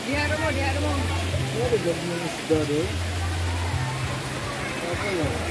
Diharap mo, diharap mo. Ano ba yung isda doon? Ano?